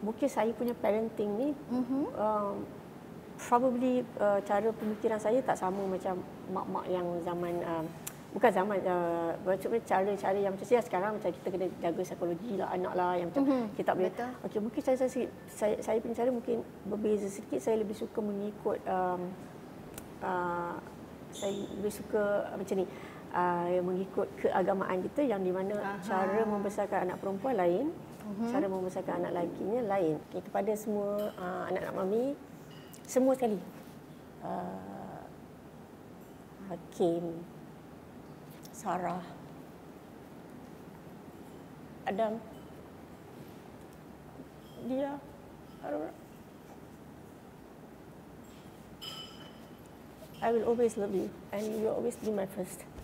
mungkin saya punya parenting ni probably cara pemikiran saya tak sama macam mak-mak yang zaman bukan zaman maksudnya cara-cara yang macam sekarang macam kita kena jaga psikologi lah anak lah yang macam kita tak boleh. Okey, mungkin saya punya cara mungkin berbeza sedikit. Saya lebih suka mengikut saya lebih suka macam ni mengikut keagamaan kita yang di mana cara membesarkan anak perempuan lain, cara membesarkan anak lakinya lain. Okay, kepada semua anak-anak mami semua sekali, Hakim, Sarah, Adam, Dia, Aurora, I will always love you and you will always be my first.